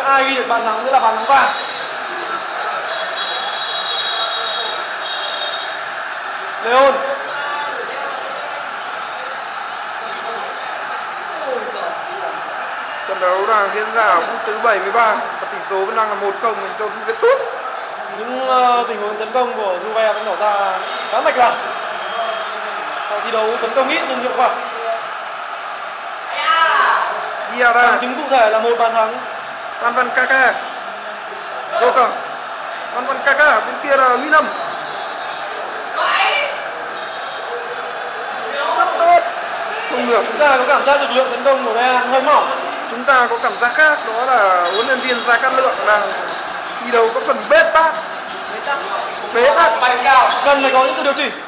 ai ghi được bàn thắng sẽ là bàn thắng vàng. Leon. Trận đấu đang diễn ra ở phút thứ 73 và tỷ số vẫn đang là 1-0 dành cho Juventus. Những tình huống tấn công của Juve vẫn tỏ ra khá mạch lạc. Họ thi đấu tấn công ít nhưng hiệu quả. Diarra. Chứng cụ thể là một bàn thắng. Van Kaka. Joker. Van Kaka, bên kia là William. Rất tốt. Không được. Chúng ta có cảm giác lực lượng tấn công của Real hơi mỏng. Chúng ta có cảm giác khác, đó là huấn luyện viên Gia Cát Lượng đang thi đấu có phần bế tắc. Bay cao. Cần phải có những sự điều chỉnh.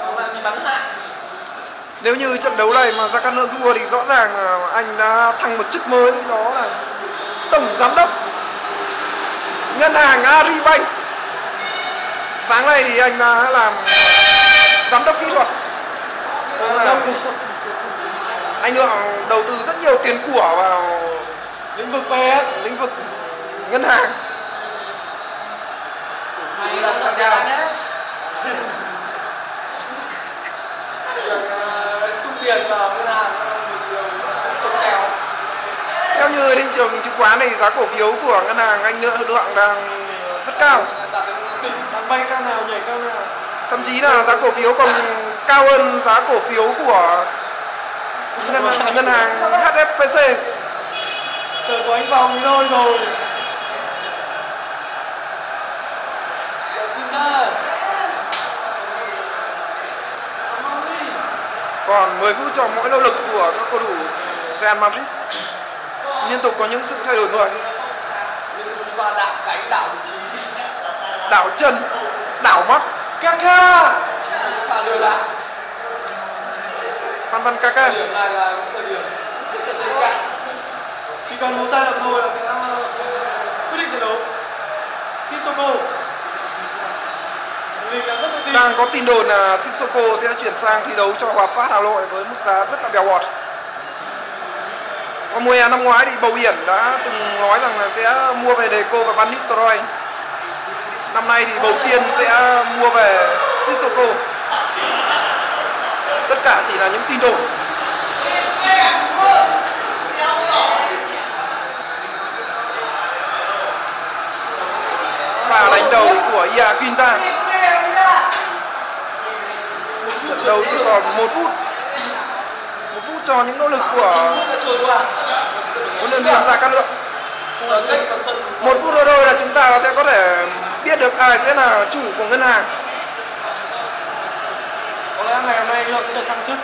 Nếu như trận đấu này mà Gia Cát Lượng thua thì rõ ràng là anh đã thăng một chức mới, đó là tổng giám đốc ngân hàng Agribank. Sáng nay thì anh đã làm giám đốc kỹ thuật. Anh Lượng đầu tư rất nhiều tiền của vào lĩnh vực PS, lĩnh vực ngân hàng. Hay là thật ra đấy. Tung tiền vào ngân hàng không kèo. Theo như thị trường chứng khoán thì giá cổ phiếu của ngân hàng Anh Lượng đang rất cao. Đang bay cao nào nhảy cao nào. Thậm chí là giá cổ phiếu còn cao hơn giá cổ phiếu của ngân hàng HSBC. Tờ của anh Vòng thì thôi rồi. Còn 10 phút cho mỗi nỗ lực của các cầu thủ Real Madrid. Liên tục có những sự thay đổi người. Và đảo cánh, đảo vị trí, đảo chân, đảo mắt. Kaka. pha lừa đảo. Van Kaka. Điểm này là thời điểm rất là tình cảm. Chỉ cần một sai lầm thôi là sẽ quyết định trận đấu. Sissoko. Đang có tin đồn là Sissoko sẽ chuyển sang thi đấu cho Hòa Phát Hà Nội với mức giá rất là bèo bọt. Vào mùa hè năm ngoái thì Bầu Biển đã từng nói rằng là sẽ mua về Deco và Van Nistelrooy. Năm nay thì Bầu Tiên sẽ mua về Sissoko. Tất cả chỉ là những tin đồn. Và đánh đầu của Ia Quinta. Trận đấu chỉ còn 1 phút. 1 phút cho những nỗ lực của huấn luyện viên Gia Cát Lượng. 1 phút rồi là chúng ta sẽ có thể biết được ai sẽ là chủ của ngân hàng. Có lẽ ngày hôm nay Lượng sẽ được thăng chức.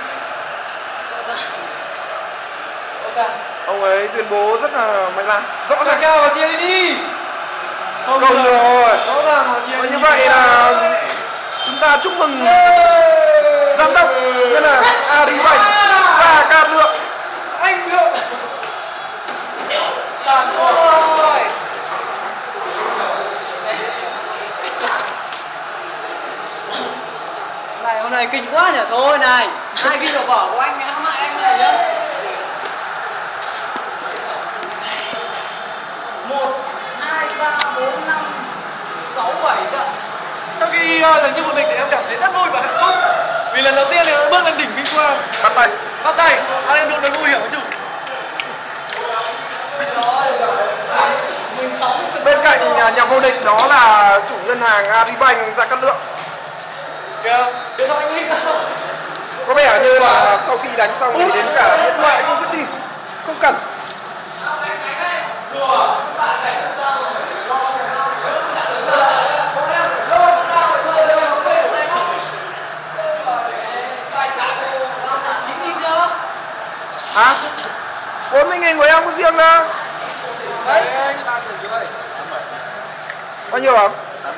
Ông ấy tuyên bố rất là mạnh mẽ, rõ ràng. Cao và chia đi. Không rồi. Rõ ràng là chia như vậy là chúng ta chúc mừng giám đốc ngân hàng Agribank Gia Cát Lượng. Anh Lượng. Tàn rồi. Này hôm nay kinh quá nhỉ. Thôi này, ai ghi vào vở của anh hãm hại anh này nhá. 1, 2, 3, 4, 5, 6, 7 trận. Sau khi giành chức vô địch thì em cảm thấy rất vui và hạnh phúc. Vì lần đầu tiên thì em bước lên đỉnh vinh quang. Bắt tay. Bắt tay. Hai em được vui hiểu với chủ. Bên cạnh nhà vô địch đó là chủ ngân hàng Agribank Gia Cát Lượng. Kìa, điện thoại anh Linh. Có vẻ như là sau khi đánh xong thì đến cả điện thoại cũng vứt đi, không cần. Hả? 40.000 của em có riêng đó. Đấy. Bao nhiêu hả?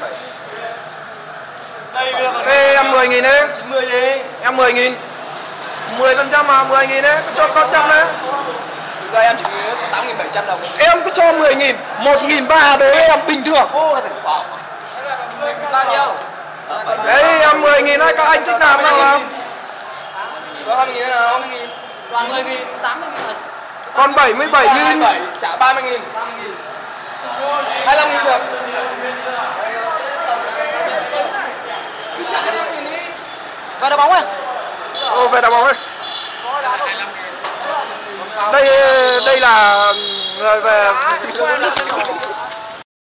Đây em 10.000 đấy. 90 đi. Em 10.000. 10% mà 10.000 đấy, cứ cho con trăm đấy. Thực ra em chỉ có 8.700 đồng. Em cứ cho 10.000, 1.300 đối với em bình thường. Ô, bao nhiêu? Đấy em 10.000 đấy, các anh thích làm nào làm. Có 20.000 nào? 20.000. 20.000, 80.000. Còn 77.000. Trả 30.000. Về đá bóng ấy. Ô, về đá bóng ấy. Đây là người về